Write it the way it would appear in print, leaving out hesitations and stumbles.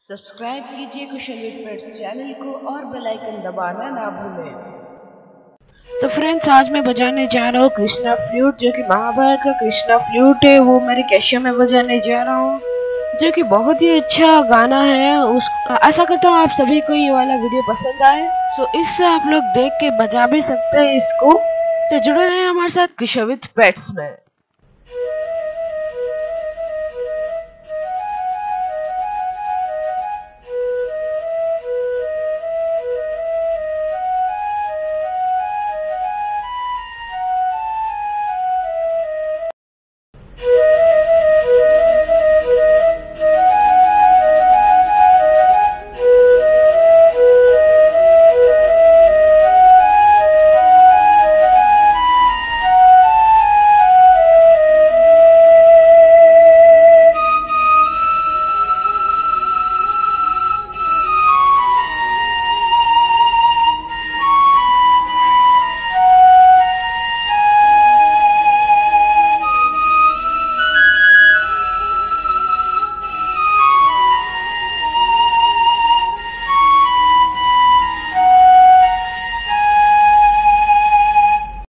Subscribe कीजिए कुशल with pets channel को और बेल आइकन दबाना ना भूलें। सो फ्रेंड्स, आज मैं बजाने जा रहा हूँ कृष्णा फ्लूट, जो कि महाभारत का कृष्णा फ्लूट है। वो मेरे कैशियो में बजाने जा रहा हूँ, जो कि बहुत ही अच्छा गाना है। आशा करता हूँ आप सभी को ये वाला वीडियो पसंद आए। सो इससे आप लोग देख के बजा भी सकते हैं इसको। तो जुड़े रहे हमारे साथ कुशल विद पेट्स में।